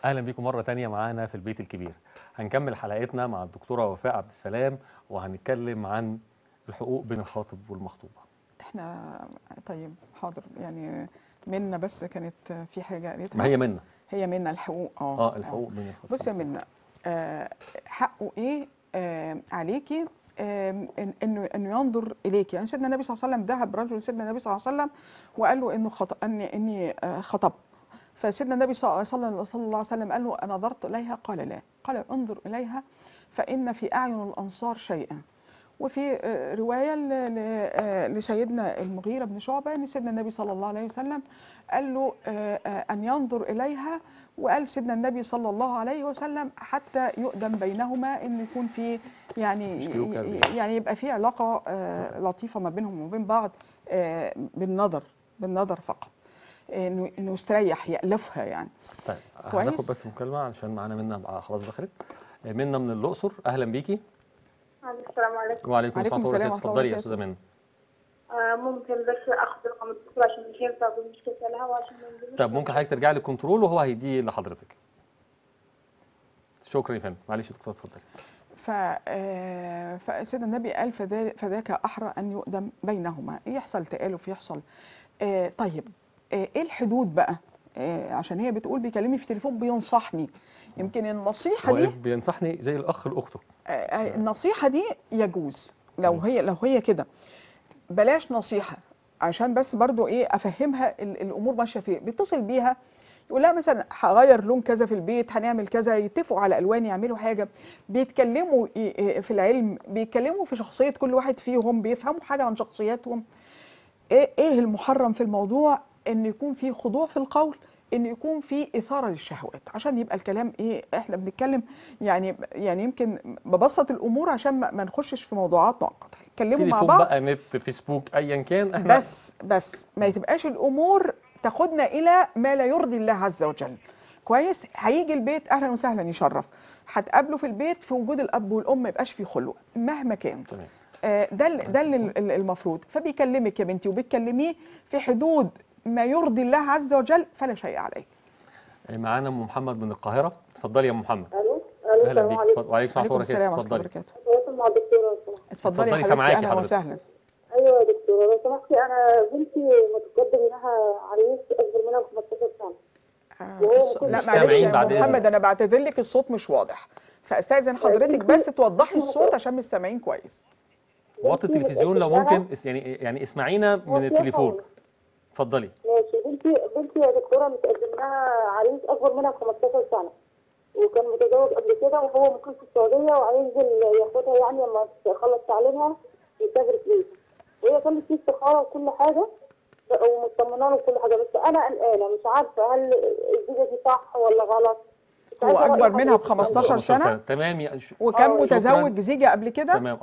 اهلا بيكم مره تانية معانا في البيت الكبير. هنكمل حلقتنا مع الدكتوره وفاء عبد السلام، وهنتكلم عن الحقوق بين الخاطب والمخطوبه. احنا طيب حاضر يعني منا بس كانت في حاجه ما قالتها. هي منا. هي منا الحقوق الحقوق بين الخاطب بص يا والمخطوبه. منا، حقه ايه عليكي؟ انه ينظر اليكي. يعني سيدنا النبي صلى الله عليه وسلم ذهب رجل سيدنا النبي صلى الله عليه وسلم وقال له انه اني خطبت. فسيدنا النبي صلى الله عليه وسلم قال له انظرت اليها؟ قال لا. قال انظر اليها فان في اعين الانصار شيئا. وفي روايه لسيدنا المغيرة بن شعبة ان سيدنا النبي صلى الله عليه وسلم قال له ان ينظر اليها، وقال سيدنا النبي صلى الله عليه وسلم حتى يؤدم بينهما، ان يكون في يعني يبقى في علاقه لطيفه ما بينهم وبين بعض بالنظر فقط، انه يستريح يألفها يعني. طيب كويس. هناخد بس مكالمه علشان معانا منا خلاص دخلت. منا من الاقصر، اهلا بيكي. السلام عليكم. وعليكم السلام ورحمه الله وبركاته. ورحمة الله اتفضلي يا وبركاته. استاذه منا. ممكن بس اخذ رقم الدكتور عشان مش هينفع اقول مشكلة لها وعشان ما نجيبش. طب ممكن حضرتك ترجعي للكنترول وهو هيديه لحضرتك. شكرا يا فندم. معلش يا دكتور اتفضلي. فسيدنا النبي قال فذاك احرى ان يؤدم بينهما، يحصل تآلف يحصل. طيب ايه الحدود بقى؟ عشان هي بتقول بيكلمني في تليفون بينصحني، يمكن النصيحه دي بينصحني زي الاخ لاخته. النصيحه دي يجوز لو هي كده. بلاش نصيحه، عشان بس برضو ايه افهمها الامور ماشيه فين. بيتصل بيها يقول لها مثلا هغير لون كذا في البيت، هنعمل كذا، يتفقوا على الوان، يعملوا حاجه، بيتكلموا في العلم، بيتكلموا في شخصيه كل واحد فيهم، بيفهموا حاجه عن شخصياتهم. ايه المحرم في الموضوع؟ ان يكون في خضوع في القول، ان يكون في اثاره للشهوات، عشان يبقى الكلام ايه. احنا بنتكلم يعني يمكن ببسط الامور عشان ما نخشش في موضوعات معقده. اتكلموا مع تليفون بعض بقى، نت، فيسبوك، ايا كان. احنا بس ما تبقاش الامور تاخدنا الى ما لا يرضي الله عز وجل. كويس. هيجي البيت اهلا وسهلا يشرف، هتقابله في البيت في وجود الاب والام، ما يبقاش في خلوه مهما كان. تمام. ده المفروض. فبيكلمك يا بنتي وبتكلميه في حدود ما يرضي الله عز وجل فلا شيء عليه. معانا ام محمد من القاهره. اتفضلي يا ام محمد. الو اهلا بيك. وعليكم السلام ورحمه الله وبركاته. تواصل مع الدكتوره. اتفضلي يا حبيبتي. سامعاكي اهلا حضرتك. وسهلا. ايوه يا دكتوره، لو سمحتي انا بنتي متقدم منها عريس اكبر منها ب 15 سنه. لا مش معلش سامعين يا بعد محمد، إذنك. انا بعتذر لك الصوت مش واضح، فاستاذن حضرتك بس توضحي الصوت عشان مش سامعين كويس. وطي التلفزيون لو ممكن، يعني اسمعينا من التليفون. اتفضلي. ماشي. بنتي يا دكتوره متقدم لها عريس اكبر منها ب 15 سنه، وكان متزوج قبل كده وهو مقيم في السعوديه، وعايز ياخدها يعني لما تخلص تعليمها يسافر فيه. وهي كانت في استخاره وكل حاجه ومطمنه له وكل حاجه، بس انا قلقانه مش عارفه هل الزيجه دي صح ولا غلط. هو اكبر منها ب 15 سنه. تمام. وكان متزوج زيجه قبل كده. تمام.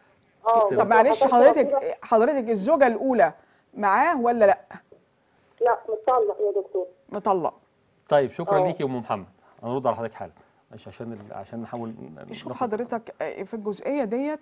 طب معلش حضرتك الزوجه الاولى معاه ولا لا؟ لا مطلق يا دكتور. مطلق. طيب شكرا ليكي يا ام محمد. هنرد على حضرتك حالا عشان نحاول شوف حضرتك في الجزئيه ديت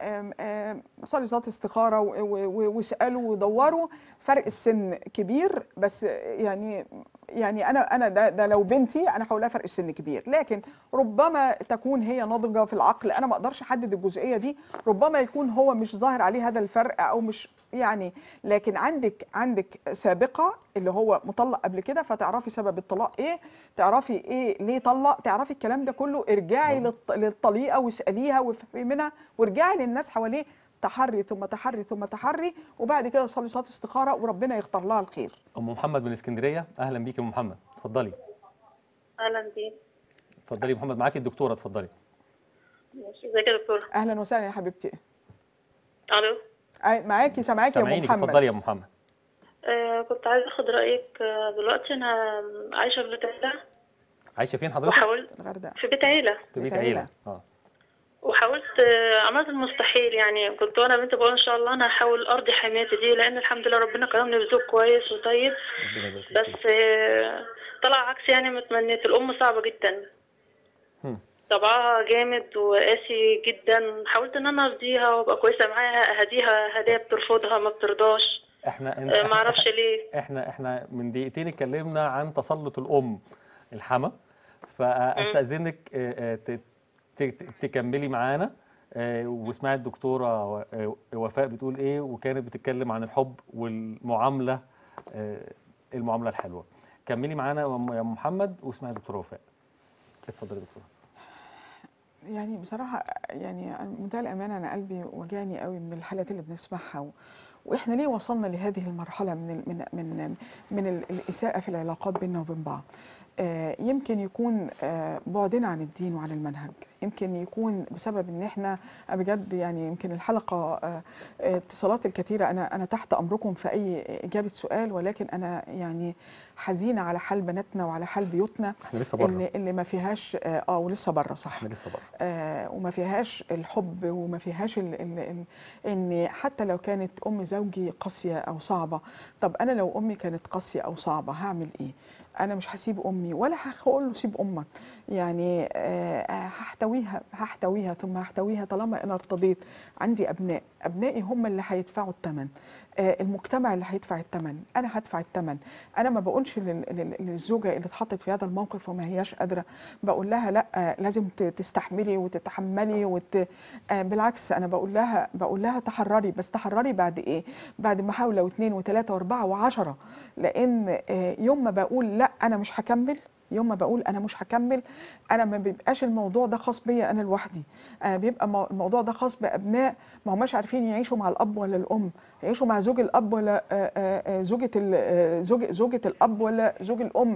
صلي صلاه استخاره واسالوا ودوروا. فرق السن كبير، بس يعني انا ده لو بنتي انا هقول لها فرق السن كبير، لكن ربما تكون هي ناضجه في العقل. انا ما اقدرش احدد الجزئيه دي، ربما يكون هو مش ظاهر عليه هذا الفرق او مش يعني. لكن عندك سابقه اللي هو مطلق قبل كده، فتعرفي سبب الطلاق ايه، تعرفي ايه ليه طلق، تعرفي الكلام ده كله. ارجعي للطليقه واساليها وافهمي منها، وارجعي للناس حواليه. تحري ثم تحري ثم تحري، وبعد كده صلي صلاه استخاره وربنا يختار لها الخير. ام محمد من اسكندريه، اهلا بيك يا ام محمد. اتفضلي. اهلا بيك. اتفضلي يا محمد، معاكي الدكتوره. اتفضلي. ماشي. ازيك يا دكتوره؟ اهلا وسهلا يا حبيبتي. الو. معاكي سامعاكي يا ام محمد. اتفضلي يا ام محمد. كنت عايزه اخد رايك. دلوقتي انا عايشه في بيت عيله. عايشه فين حضرتك؟ وحاولت في بيت عيله. في بيت عيله. وحاولت عملت المستحيل، يعني كنت وانا بنت بقول ان شاء الله انا هحاول ارضي حماتي دي، لان الحمد لله ربنا كرمني بزوج كويس وطيب. بس طلع عكس يعني ما تمنيت. الام صعبه جدا، طبعها جامد وقاسي جدا. حاولت ان انا ارضيها وابقى كويسه معاها، اهديها هدايا بترفضها ما بترضاش. ما اعرفش ليه. احنا من دقيقتين اتكلمنا عن تسلط الام الحما، فاستاذنك تكملي معانا واسمعي الدكتوره وفاء بتقول ايه، وكانت بتتكلم عن الحب والمعامله، المعامله الحلوه. كملي معانا يا محمد واسمعي الدكتوره وفاء. اتفضلي يا دكتوره. يعني بصراحة يعني بمنتهى الأمانة أنا قلبي وجعني قوي من الحالات اللي بنسمعها وإحنا ليه وصلنا لهذه المرحلة من الإساءة في العلاقات بيننا وبين بعض. يمكن يكون بعدنا عن الدين وعن المنهج، يمكن يكون بسبب ان احنا بجد يعني يمكن الحلقه اتصالات الكثيره، انا تحت امركم في اي اجابه سؤال، ولكن انا يعني حزينه على حال بناتنا وعلى حال بيوتنا احنا لسه بره اللي ما فيهاش ولسه بره صح، احنا لسه بره وما فيهاش الحب وما فيهاش ان حتى لو كانت ام زوجي قاسيه او صعبه. طب انا لو امي كانت قاسيه او صعبه هعمل ايه؟ انا مش هسيب امي ولا هقول له سيب امك، يعني هحتويها ثم هحتويها طالما انا ارتضيت. عندي ابنائي هم اللي هيدفعوا الثمن، المجتمع اللي هيدفع الثمن، انا هدفع الثمن. انا ما بقولش للزوجه اللي اتحطت في هذا الموقف وما هياش قادره بقول لها لا لازم تستحملي وتتحملي بالعكس انا بقول لها تحرري، بس تحرري بعد ايه؟ بعد محاوله واثنين وثلاثه واربعه وعشره. لان يوم ما بقول لا انا مش هكمل، يوم ما بقول انا مش هكمل، انا ما بيبقاش الموضوع ده خاص بيا انا لوحدي، انا بيبقى الموضوع ده خاص بابناء ما هماش عارفين يعيشوا مع الاب ولا الام، يعيشوا مع زوج الاب ولا زوجة الاب ولا زوج الام.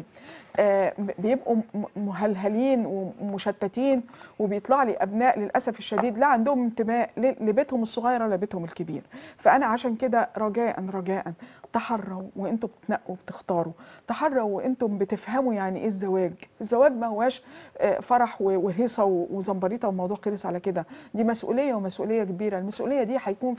بيبقوا مهلهلين ومشتتين، وبيطلع لي ابناء للاسف الشديد لا عندهم انتماء لبيتهم الصغير ولا بيتهم الكبير. فانا عشان كده رجاء تحروا وانتم بتنقوا وبتختاروا، تحروا وانتم بتفهموا يعني ايه الزواج. الزواج ما هواش فرح وهيصه وزمبريطه وموضوع خلص على كده، دي مسؤوليه ومسؤوليه كبيره. المسؤوليه دي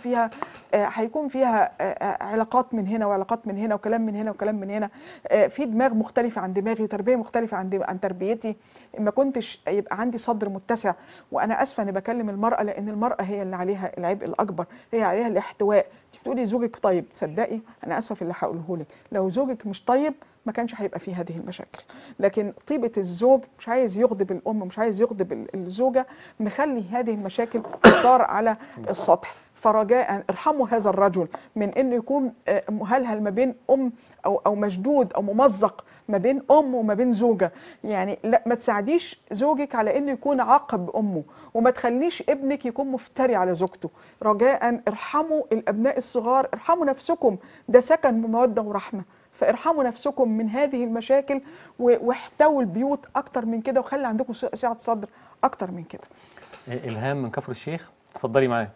هيكون فيها علاقات من هنا وعلاقات من هنا وكلام من هنا وكلام من هنا، في دماغ مختلفه عن دماغي وتربيه مختلفه عن تربيتي. ما كنتش يبقى عندي صدر متسع، وانا اسفه اني بكلم المراه لان المراه هي اللي عليها العبء الاكبر، هي عليها الاحتواء. انت بتقولي زوجك طيب، تصدقي انا اسفه في اللي هقوله لك، لو زوجك مش طيب ما كانش هيبقى فيه هذه المشاكل. لكن طيبه الزوج مش عايز يغضب الام، مش عايز يغضب الزوجه، مخلي هذه المشاكل تطار على السطح. فرجاء ارحموا هذا الرجل من انه يكون مهلهل ما بين ام او مشدود او ممزق ما بين ام وما بين زوجه. يعني لا، ما تساعديش زوجك على انه يكون عاقب امه، وما تخليش ابنك يكون مفتري على زوجته. رجاء ارحموا الابناء الصغار، ارحموا نفسكم، ده سكن بموده ورحمه. فارحموا نفسكم من هذه المشاكل واحتووا البيوت اكتر من كده، وخلي عندكم سعه صدر اكتر من كده. الهام من كفر الشيخ، اتفضلي معايا.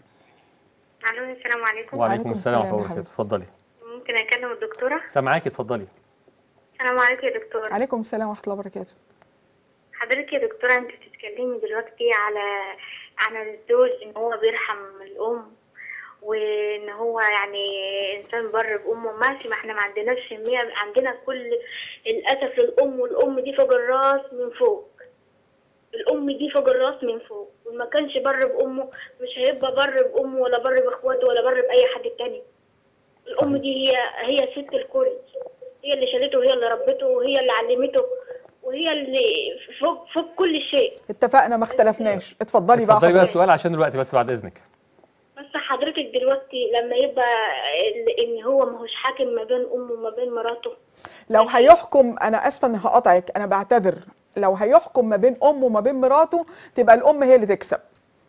الو السلام عليكم. وعليكم السلام ورحمه الله وبركاته. اتفضلي. ممكن اكلم الدكتوره؟ سامعاكي، اتفضلي. السلام عليكم يا دكتوره. عليكم السلام ورحمه الله وبركاته. حضرتك يا دكتوره انت بتتكلمي دلوقتي عن الزوج ان هو بيرحم الام، وان هو يعني انسان بر بامه. ماشي، ما احنا ما عندناش حميه، عندنا كل الاسف للام، والام دي فوق الراس من فوق، الام دي فوق الراس من فوق، وما كانش بر بامه مش هيبقى بر بامه ولا بر باخواته ولا بر باي حد تاني. الام دي هي ست الكل، هي اللي شالته وهي اللي ربته وهي اللي علمته وهي اللي فوق كل شيء. اتفقنا، ما اختلفناش. اتفضلي بقى. اتفضلي بقى السؤال عشان الوقت بس بعد اذنك. بس حضرتك دلوقتي لما يبقى ان هو ماهوش حاكم ما بين امه وما بين مراته، لو هيحكم، انا اسفه اني هقاطعك، انا بعتذر، لو هيحكم ما بين امه وما بين مراته تبقى الام هي اللي تكسب.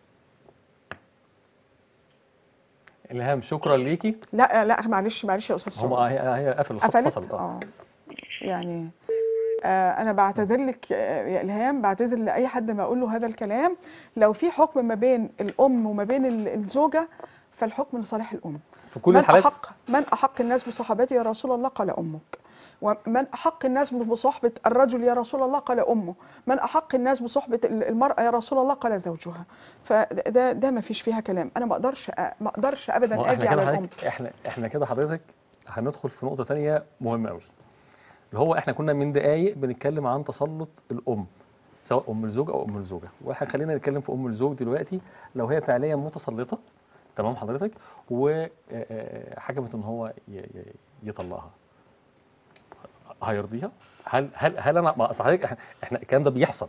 الهام شكرا ليكي. لا معلش يا استاذ سعود، هي قفلت. يعني انا بعتذر لك يا الهام، بعتذر لاي حد ما اقول له هذا الكلام. لو في حكم ما بين الام وما بين الزوجه فالحكم لصالح الام في كل الحالات. من احق الناس بصحبتي يا رسول الله؟ قال امك. ومن احق الناس بصحبه الرجل يا رسول الله؟ قال امه. من احق الناس بصحبه المراه يا رسول الله؟ قال زوجها. فده ما فيش فيها كلام. انا ما اقدرش ابدا اجي على الام. احنا كده حضرتك هندخل في نقطه ثانيه مهمه قوي، اللي هو احنا كنا من دقايق بنتكلم عن تسلط الام، سواء ام الزوج او ام الزوجه، وخلينا نتكلم في ام الزوج دلوقتي. لو هي فعليا متسلطه، تمام حضرتك، وحكمت ان هو يطلقها، هيرضيها؟ هل انا ما أصل حضرتك احنا الكلام ده بيحصل.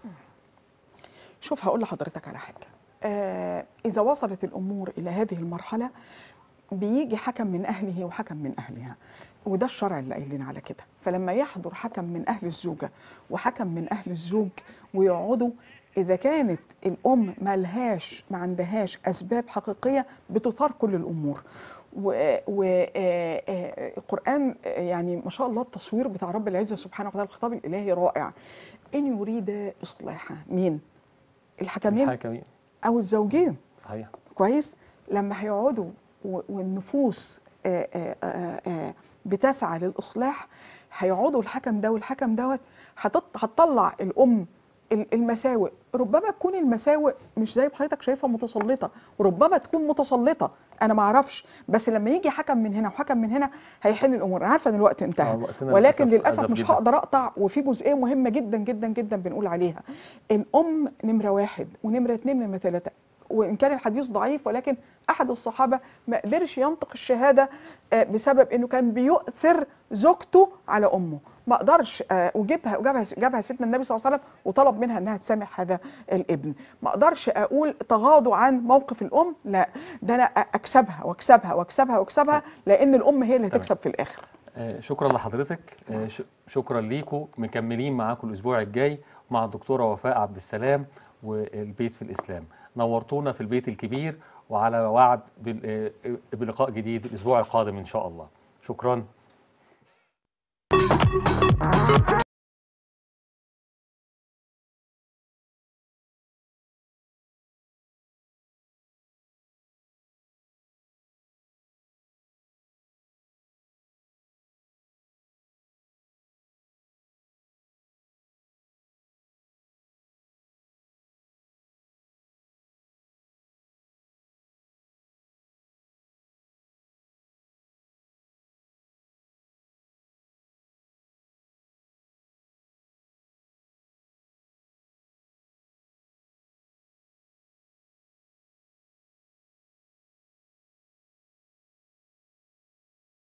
شوف هقول لحضرتك على حاجه. اذا وصلت الامور الى هذه المرحله بيجي حكم من اهله وحكم من اهلها، وده الشرع اللي قايل لنا على كده. فلما يحضر حكم من اهل الزوجه وحكم من اهل الزوج ويقعدوا، اذا كانت الام ما عندهاش اسباب حقيقيه بتثار كل الامور. والقرآن يعني ما شاء الله التصوير بتاع رب العزة سبحانه وتعالى، الخطاب الإلهي رائع. إن يريد إصلاحا، مين؟ الحكمين أو الزوجين. صحيح. كويس. لما هيقعدوا والنفوس بتسعى للإصلاح، هيقعدوا الحكم ده والحكم دوت هتطلع الأم المساوئ. ربما تكون المساوئ مش زي ما حضرتك شايفها متسلطه، وربما تكون متسلطه، انا ما اعرفش. بس لما يجي حكم من هنا وحكم من هنا هيحل الامور. انا عارفه ان الوقت انتهى، ولكن للاسف مش هقدر اقطع. وفي جزئيه مهمه جدا جدا جدا بنقول عليها: الام نمره 1 ونمره 2 ونمره 3. وان كان الحديث ضعيف، ولكن احد الصحابه ما قدرش ينطق الشهاده بسبب انه كان بيؤثر زوجته على امه. ما اقدرش وجابها سيدنا النبي صلى الله عليه وسلم وطلب منها انها تسامح هذا الابن. ما اقدرش اقول تغاضوا عن موقف الام، لا، ده انا اكسبها واكسبها واكسبها واكسبها، لان الام هي اللي هتكسب في الاخر. شكرا لحضرتك. شكرا ليكم. مكملين معاكم الاسبوع الجاي مع الدكتوره وفاء عبد السلام والبيت في الاسلام. نورتونا في البيت الكبير، وعلى وعد بلقاء جديد الاسبوع القادم ان شاء الله. شكرا.